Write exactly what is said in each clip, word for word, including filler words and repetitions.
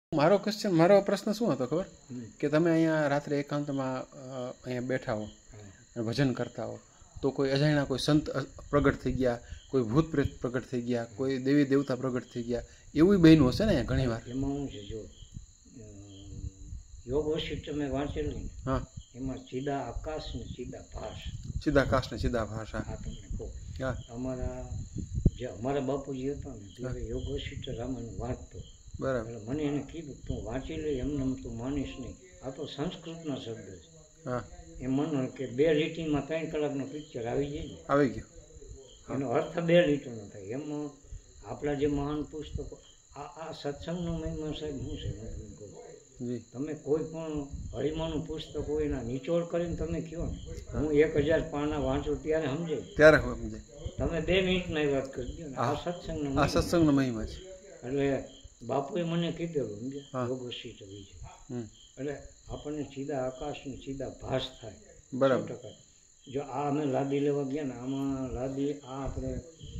મારો ક્વેશ્ચન મારો પ્રશ્ન શું હતો ખબર કે તમે અહીંયા રાત્રે એકાંતમાં અહીંયા બેઠા હો અને ભજન કરતા હો તો કોઈ અજાણ્યા કોઈ સંત પ્રગટ થઈ ગયા, કોઈ ભૂત પ્રેત પ્રગટ થઈ ગયા, કોઈ દેવી દેવતા પ્રગટ થઈ ગયા, એવું બન્યું હશે ને ઘણી વાર? એમાં શું છે, જો યોગ વશિષ્ઠ મેં વાંચેલી ને, હા, એમાં સીધા આકાશ ને સીધા ભાસ, સીધા આકાશ ને સીધા ભાષા. આ તમને કહું. હા, અમારા જે અમારા બાપુજી હતા ને ત્યારે યોગ વશિષ્ઠ રામાયણ વાંચતો. બરાબર. એટલે મને એને કીધું તું વાંચી લે, એમને તું માનીશ નહીં, આ તો સંસ્કૃતના શબ્દ છે. હા, એમ માનો કે બે લીટીમાં ત્રણ કલાકનો પિક્ચર આવી જાય ને, આવી ગયો. એનો અર્થ બે લીટીનો થાય. એમાં આપણા જે મહાન પુસ્તકો, આ આ સત્સંગનો મહિમા સાહેબ શું છે હું તમને કહું. જી, તમે કોઈ પણ હરિમાનું પુસ્તક હોય એના નિચોડ કરીને તમે કહો ને, હું એક હજાર પાના વાંચું ત્યારે સમજાય, ત્યારે સમજાય. તમે બે મિનિટની વાત કરી દો ને, આ સત્સંગનો આ મહિમા. સત્સંગનો મહિમા છે. એટલે બાપુએ મને કીધેલું સમજ્યા, હા. યોગ વશિષ્ઠ વિશે. હમ, એટલે આપણને સીધા આકાશને સીધા ભાસ થાય. બરાબર. સો ટકા. જો આ અમે લાદી લેવા ગયા ને, આમાં લાદી આ આપણે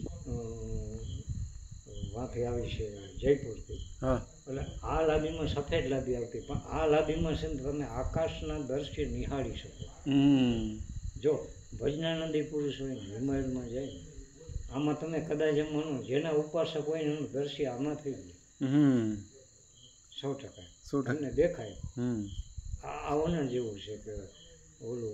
વાંથી આવી છે જયપુરથી. હા, એટલે આ લાદીમાં સફેદ લાદી આવતી, પણ આ લાદીમાં છે ને તમે આકાશના દ્રશ્ય નિહાળી શકો. હમ, જો ભજનાનંદી પુરુષ હોય ને હિમાલયમાં જાય ને, આમાં તમે કદાચ એમ માનો જેના ઉપાસક હોય ને એનું દ્રશ્ય આમાં થઈ જાય. હમ, સો ટકા શું થાય? તમને દેખાય. હમ, આ આવરણ જેવું છે કે ઓલું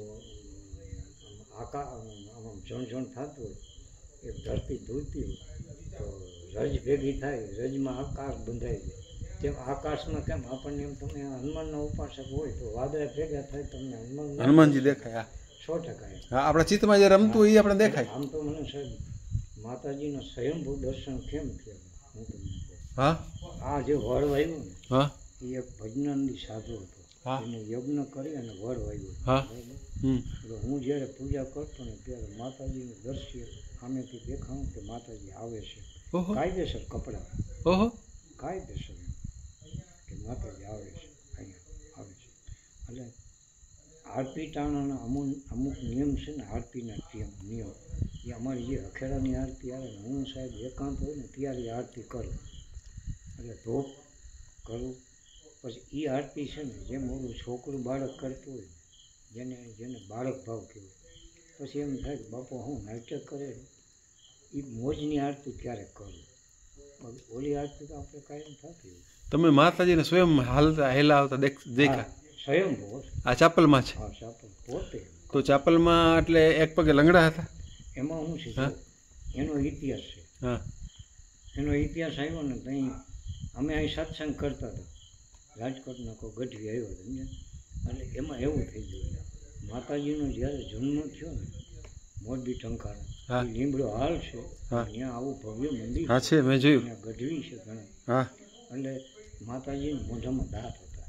આકા આમાં જણ જણ થતું હોય, એક ધરતી ધૂળતી હોય તો રજ ભેગી થાય, રજમાં આકાશ બંધાઈ જાય. તેમ આકાશમાં કેમ આપણને એમ તમે હનુમાનના ઉપાસક હોય તો વાદળા ભેગા થાય, તમને હનુમાન હનુમાનજી દેખાય. હા, સો ટકા. હા, આપણા ચિત્તમાં જે રમતું હોય એ આપણે દેખાય. આમ તો મને સાહેબ માતાજીના સ્વયંભૂ દર્શન કેમ થયા હું તમને કહું. હા, આ જે વડ વાવ્યું ને હા, એ એક ભજનાનંદી સાધુ હતો. હા. એને યજ્ઞ કરી અને વડ વાવ્યું. હા. બરાબર. હમ, એટલે હું જ્યારે પૂજા કરતો ને ત્યારે માતાજીનું દ્રશ્ય સામેથી દેખાવું કે માતાજી આવે છે. ઓહો, કાયદેસર કપડાં, ઓહો, કાયદેસર એમ કે માતાજી આવે છે, અહીંયા આવે છે. એટલે આરતી ટાણાના અમુક અમુક નિયમ છે ને, આરતીના નિયમ નિયમ એ અમારી જે અખેડાની આરતી આવે ને, હું સાહેબ એકાંત હોય ને ત્યારે એ આરતી કરું. એટલે ધોપ કરું, પછી એ આરતી છે ને જેમ ઓલું છોકરું બાળક કરતું હોય, જેને જેને બાળક ભાવ કહેવાય, પછી એમ થાય કે બાપુ હું નાટક કરે એ મોજની આરતી ક્યારેક કરું. ઓલી આરતી તો આપણે કાયમ થતી હોય. તમે માતાજીને સ્વયં હાલતા હેલા આવતા દેખ દેખા? સ્વયંભૂ. આ ચાપલમાં છે. હા, ચાપલ પોતે. તો ચાપલમાં એટલે એક પગે લંગડા હતા? એમાં શું છે, હા. એનો ઇતિહાસ છે. હા, એનો ઇતિહાસ આવ્યો ને ત્યાં અમે અહીં સત્સંગ કરતા હતા, રાજકોટના કોઈ ગઢવી આવ્યો હતો સમજ્યા. એટલે એમાં એવું થઈ ગયું, માતાજીનો જ્યારે જન્મ થયો ને મોરબી ટંકાર, હા. લીમડો હાલ છે, હા. ત્યાં આવું ભવ્ય મંદિર હા છે, મેં જોયું. ત્યાં ગઢવી છે ઘણા. હા, એટલે માતાજીને મોઢામાં દાંત હતા.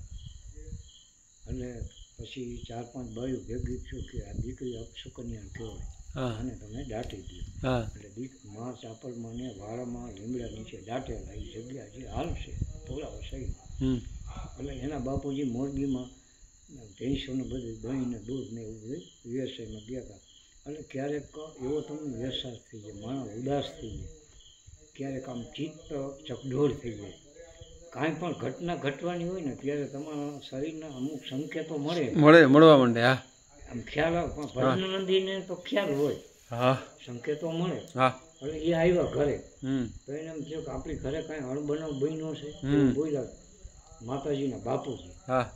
એટલે પછી ચાર પાંચ બાયું ભેગી થયું કે આ દીકરી અપશુકન્યા કહેવાય, હા, અને તમે દાટી દો. હા, એટલે દીક માં ચાપલમાં ને વાળામાં લીમડા નીચે દાટેલા એ જગ્યા જે હાલ છે તોલાવ સહી. હમ, એટલે એના બાપુજી મોરબીમાં ભેંસો ને બધું દહીં ને દૂધ ને એવું બધું વ્યવસાયમાં ગયા હતા. એટલે ક્યારેક એવો તમને અહેસાસ થઈ જાય, માણસ ઉદાસ થઈ જાય, ક્યારેક આમ ચિત્ત ચકડોળ થઈ જાય. કાંઈ પણ ઘટના ઘટવાની હોય ને ત્યારે તમારા શરીરના અમુક સંકેતો મળે મળે મળવા માંડે. હા, આમ ખ્યાલ આવે. પણ ભજનાનંદીને તો ખ્યાલ હોય, હા, સંકેતો મળે. હા, એટલે એ આવ્યા ઘરે હમ, તો એને એમ થયું કે આપણી ઘરે કાંઈ અણબનાવ બન્યો છે. હમ. એવું બોલ્યા માતાજીના બાપુજી હા,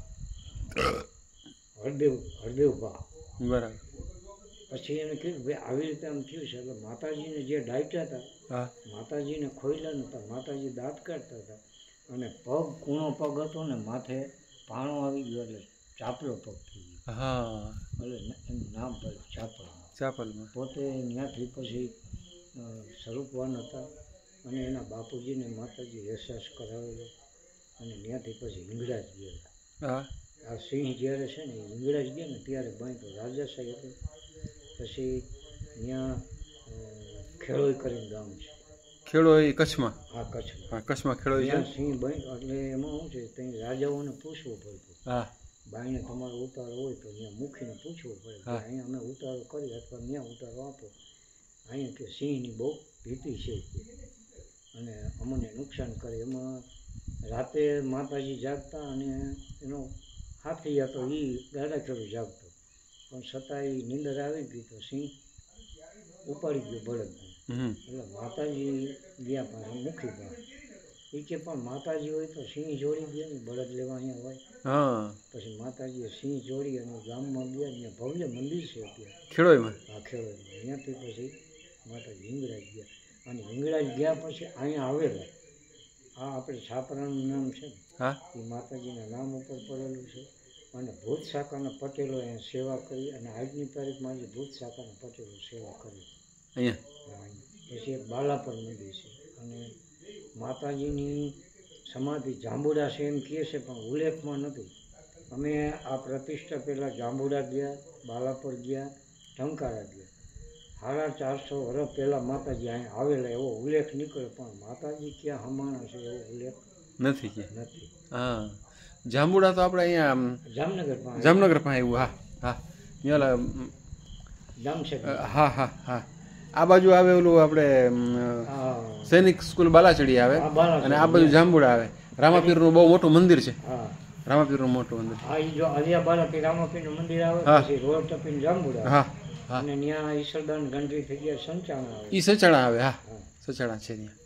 હરદેવ હરદેવ બા. બરાબર. પછી એને કીધું ભાઈ આવી રીતે આમ થયું છે. એટલે માતાજીને જે ડાયટા હતા, હા, માતાજીને ખોયલા નહોતા, માતાજી દાંત કાઢતા હતા, અને પગ કૂણો પગ હતો ને માથે પાણો આવી ગયો એટલે ચાપલો પગ થઈ ગયો. હા, એટલે એનું નામ પડ્યું ચાપલમાં. ચાપલમાં. પોતે ત્યાંથી પછી સ્વરૂપવાન હતા, અને એના બાપુજીને માતાજી અહેસાસ કરાવેલો, અને ત્યાંથી પછી હિંગળાજ ગયા. હા, આ સિંહ જ્યારે છે ને એ હિંગળાજ ગયા ને ત્યારે બાંધો રાજાશાહી હતું. પછી ત્યાં ખેડોઈ કરીને ગામ છે. ખેડો એ કચ્છમાં? આ કચ્છમાં. હા, કચ્છમાં ખેડો છે. ત્યાં સિંહ બાંધ એટલે એમાં શું છે, ત્યાં રાજાઓને પૂછવું પડતું. હા, બાઈને તમારો ઉતારો હોય તો ત્યાં મૂકીને પૂછવું પડે કે હા. અહીંયા અમે ઉતારો કરી અથવા ત્યાં ઉતારો આપો. અહીંયા કે સિંહની બહુ ભીતિ છે અને અમને નુકસાન કરે. એમાં રાતે માતાજી જાગતા અને એનો હાથી હતો એ ગાડા ખેડૂ જાગતો, પણ છતાં એ નીંદર આવી ગઈ તો સિંહ ઉપાડી ગયો બળદને. હમ એટલે માતાજી ગયા પાછા મુખી પાસે. એ કે પણ માતાજી હોય તો સિંહ જોડી ગયા ને બળદ લેવા અહીંયા હોય. હા પછી માતાજીએ સિંહ જોડી અને ગામમાં ગયા. ત્યાં ભવ્ય મંદિર છે અત્યારે ખેડોયમાં. આ ખેડૂત. અહીંયાથી પછી માતાજી હિંગળાજ ગયા અને હિંગળાજ ગયા પછી અહીંયા આવેલા. આ આપણે છાપરાનું નામ છે ને હા એ માતાજીના નામ ઉપર પડેલું છે. અને ભૂત શાખાના પટેલો અહીંયા સેવા કરી અને આજની તારીખમાં જે ભૂત શાખાના પટેલો સેવા કરી. અહીંયા પછી એક બાલાપર મંદિર છે અને માતાજીની સમાધિ જાંબુડા છે એમ કહે છે, પણ ઉલ્લેખમાં નથી. અમે આ પ્રતિષ્ઠા પહેલાં જાંબુડા ગયા, બાલાપર ગયા, ટંકારા ગયા. સાડા ચારસો વર્ષ પહેલાં માતાજી અહીંયા આવેલા એવો ઉલ્લેખ નીકળે, પણ માતાજી ક્યાં હમાણા છે એવો ઉલ્લેખ નથી કે નથી. હા જાંબુડા તો આપણે અહીંયા આમ જામનગર પાસે જામનગર પાસે આવ્યું. હા હા અહીંયા જામશેદ. હા હા હા આ બાજુ આવે ઓલું આપણે હા સૈનિક સ્કૂલ બાલાચડી આવે આ બાલાચડી. અને આ બાજુ જાંબુડા આવે. રામાપીરનું બહુ મોટું મંદિર છે. હા રામાપીરનું મોટું મંદિર. હા એ જો અલિયા બાલાપીર રામાપીરનું મંદિર આવે, હા. પછી રોડ ટપીને જાંબુડા હા હા અને ત્યાં ઈશ્વરદાન ગંડરી થઈ ગયા સંચાણા આવે. ઈ સચાણા આવે. હા હા સચાણા છે ત્યાં.